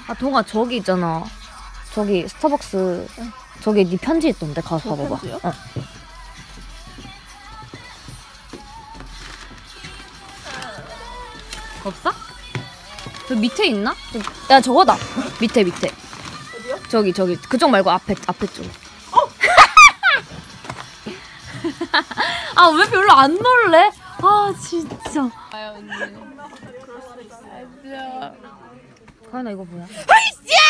아 동아 저기 있잖아. 저기 스타벅스 저기 네 편지 있던데 가서 봐봐봐. 편지요? 어. 없어? 저 밑에 있나? 야 저거다. 밑에. 어디요? 저기 그쪽 말고 앞에 쪽. 아 왜 별로 안 놀래? 아 진짜. 아유 언니. 그럴 수도 있어. 가연아 이거 뭐야? 야!